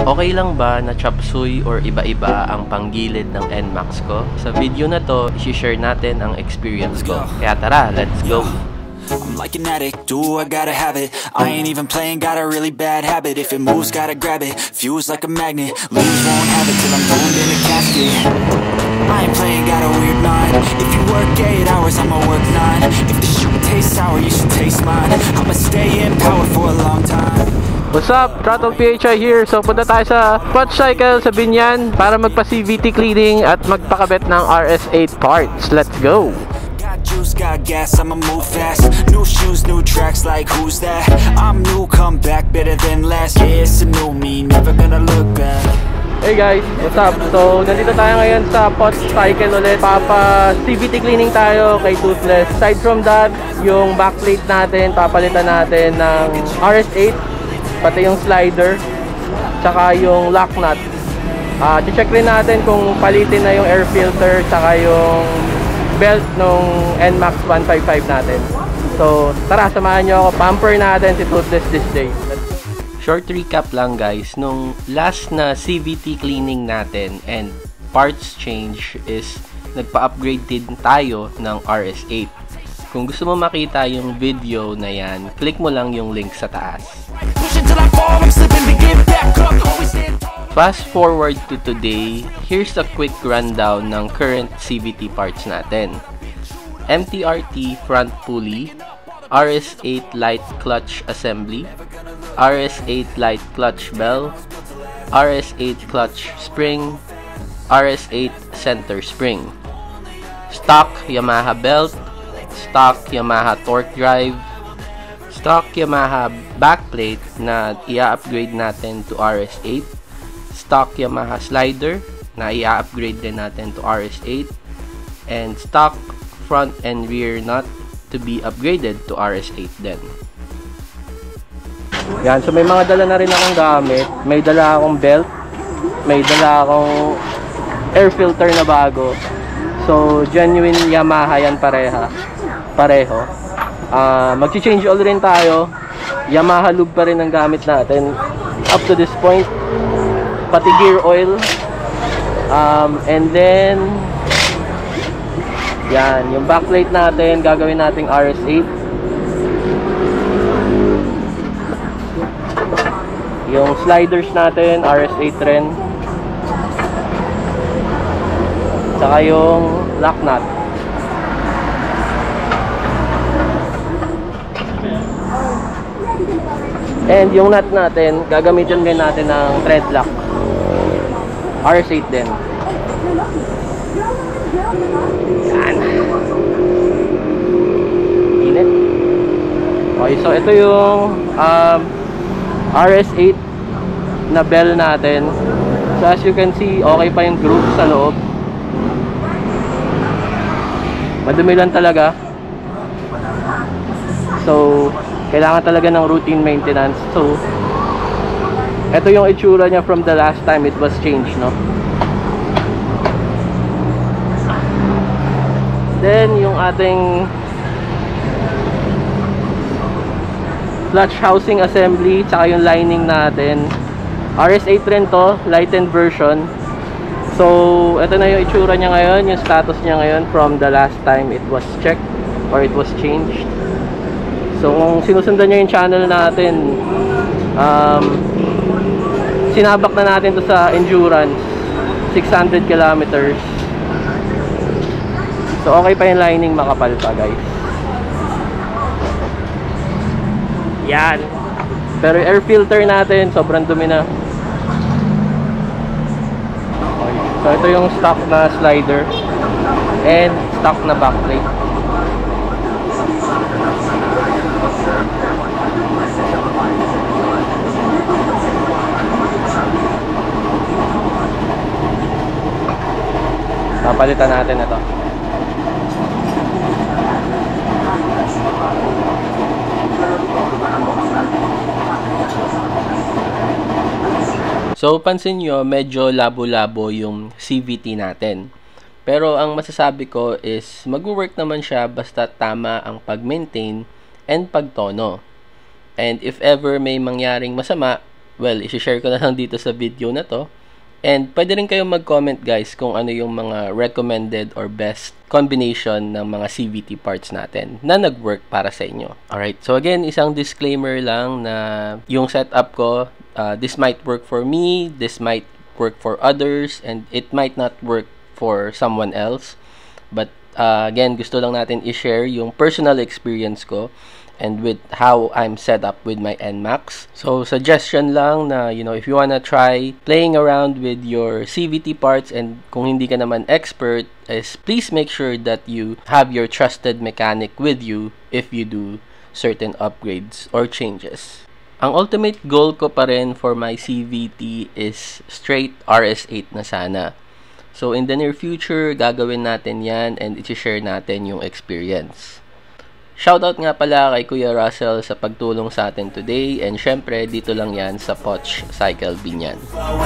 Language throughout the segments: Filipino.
Okay lang ba na chop suey or iba-iba ang panggilid ng NMAX ko? Sa video na to, i-share natin ang experience ko. Kaya tara, let's go! I'm like an addict, do I gotta have it. I ain't even playing, got a really bad habit. If it moves, gotta grab it, fuse like a magnet. Lose, won't have it till I'm thrown in a casket. I ain't playing, got a weird mind. If you work 8 hours, I'ma work 9. If the shit tastes sour, you should taste mine. I'ma stay in power for a long time. What's up? Throttle PHI here. So punta tayo sa Clutch Cycle sa Binyan para magpa-CVT cleaning at magpakabit ng RS8 parts. Let's go! Got juice, got gas, I'ma move fast. New shoes, new tracks, like who's that? I'm new, come back, better than last. Yeah, it's a new me, never gonna look back. Hey guys, what's up? So nandito tayo ngayon sa Clutch Cycle ulit. Papa-CVT cleaning tayo kay Toothless. Aside from that, yung backplate natin, papalitan natin ng RS8, pati yung slider, tsaka yung lock nut. Check rin natin kung palitin na yung air filter, tsaka yung belt nung NMAX 155 natin. So tara, samahan nyo ako, pamper natin si Toothless this day. Short recap lang guys, nung last na CVT cleaning natin and parts change is nagpa-upgrade din tayo ng RS8. Kung gusto mo makita yung video na yan, click mo lang yung link sa taas. Fast forward to today, here's a quick rundown ng current CVT parts natin. MTRT front pulley, RS8 light clutch assembly, RS8 light clutch bell, RS8 clutch spring, RS8 center spring, stock Yamaha belt, stock Yamaha torque drive, stock Yamaha backplate na i-upgrade natin to RS8, stock Yamaha slider na i-upgrade din natin to RS8, and stock front and rear nut to be upgraded to RS8 din. Yan, so may mga dala na rin akong gamit. May dala akong belt, may dala akong air filter na bago. So genuine Yamaha yan pareho. Magchi-change oil rin tayo. Yamaha lube pa rin ang gamit natin up to this point, pati gear oil. And then yan, yung backplate natin gagawin nating RS8. Yung sliders natin RS8 rin, saka yung lock nut. And yung nut natin, gagamitin din natin ng thread lock. RS8 din. Yan. Init. Okay, so ito yung RS8 na bell natin. So as you can see, okay pa yung groove sa loob. Madumi lang talaga. So kailangan talaga ng routine maintenance. So ito yung itsura niya from the last time it was changed, no? Then yung ating clutch housing assembly, tsaka yung lining natin, RS8 rin to, lightened version. So ito na yung itsura niya ngayon, yung status niya ngayon from the last time it was checked or it was changed. So kung sinusundan nyo yung channel natin, sinabak na natin to sa endurance 600 kilometers. So okay pa yung lining, makapal pa guys. Yan. Pero air filter natin sobrang dumi na. Okay. So ito yung stock na slider and stock na backplate. Papalitan natin ito. So pansin nyo, medyo labo-labo yung CVT natin. Pero ang masasabi ko is mag-work naman siya basta tama ang pag-maintain and pagtono. And if ever may mangyaring masama, well, isi-share ko na lang dito sa video na to. And pwede rin kayong mag-comment guys kung ano yung mga recommended or best combination ng mga CVT parts natin na nag-work para sa inyo. Alright, so again, isang disclaimer lang na yung setup ko, this might work for me, this might work for others, and it might not work for someone else. But again, gusto lang natin i-share yung personal experience ko and with how I'm set up with my NMAX. So, suggestion lang na, if you wanna try playing around with your CVT parts and kung hindi ka naman expert, is please make sure that you have your trusted mechanic with you if you do certain upgrades or changes. Ang ultimate goal ko pa rin for my CVT is straight RS8 na sana. So, in the near future, gagawin natin yan and i-share natin yung experience. Shoutout nga pala kay Kuya Russell sa pagtulong sa atin today, and syempre dito lang yan sa Poch Cycle Binyan.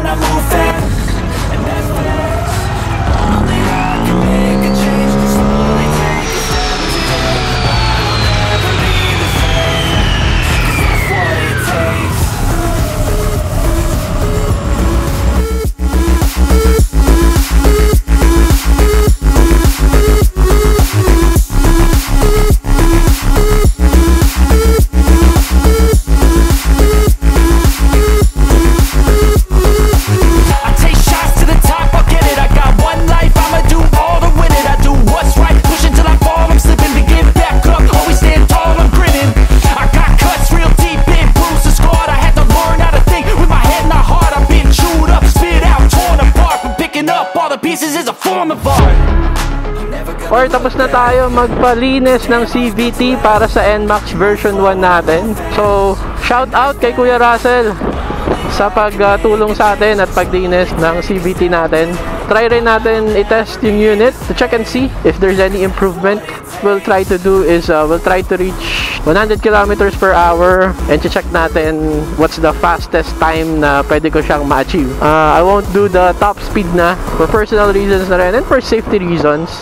Or tapos na tayo magpalinis ng CVT para sa NMAX version 1 natin. So, shout out kay Kuya Russell sa pagtulong sa atin at paglinis ng CVT natin. Try rin natin i-test yung unit to check and see if there's any improvement. We'll try to do is we'll try to reach 100 kilometers per hour and check natin what's the fastest time na pwede ko siyang ma-achieve. I won't do the top speed na for personal reasons na rin and for safety reasons.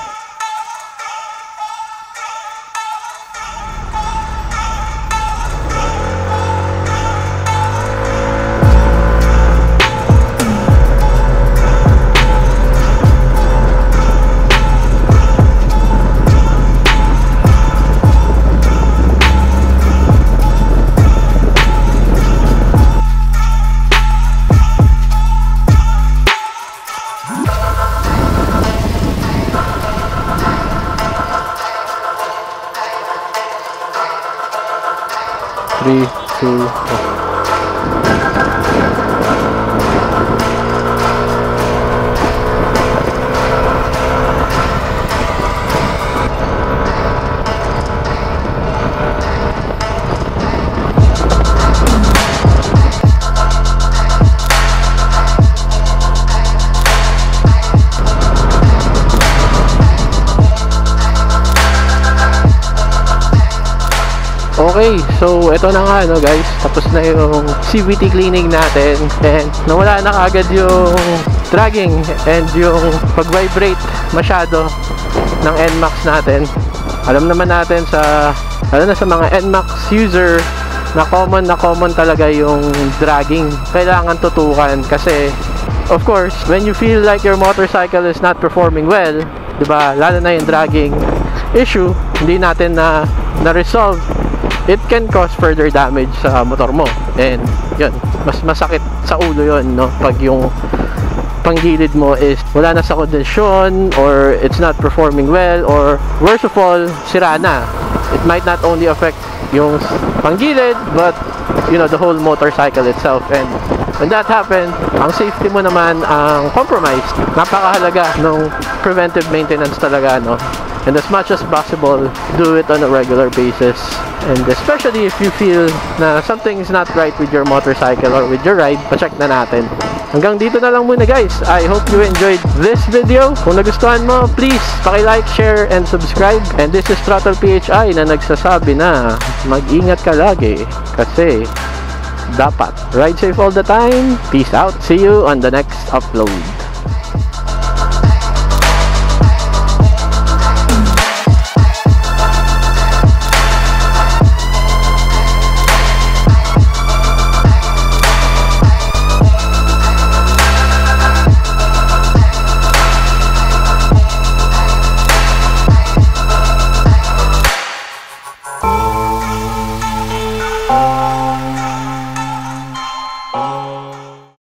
Three, two, one. Okay, so ito na nga guys, tapos na yung CVT cleaning natin and nawala na kagad yung dragging and yung pag-vibrate masyado ng NMAX natin. Alam naman natin lalo na sa mga NMAX user na common talaga yung dragging. Kailangan tutukan kasi of course, when you feel like your motorcycle is not performing well, diba, lalo na yung dragging issue, hindi natin na-resolve, it can cause further damage sa motor mo. And yun, mas masakit sa ulo yun, no? Pag yung panggilid mo is wala na sa kondisyon or it's not performing well or worst of all, sira na. It might not only affect yung panggilid but the whole motorcycle itself. And when that happened, ang safety mo naman ang compromised. Napakahalaga ng preventive maintenance talaga, no? And as much as possible, do it on a regular basis. And especially if you feel na something is not right with your motorcycle or with your ride, pa-check na natin. Hanggang dito na lang muna guys. I hope you enjoyed this video. Kung nagustuhan mo, please paki-like, share, and subscribe. And this is Throttle PHI na nagsasabi na mag-ingat ka lagi kasi dapat ride safe all the time. Peace out. See you on the next upload. go.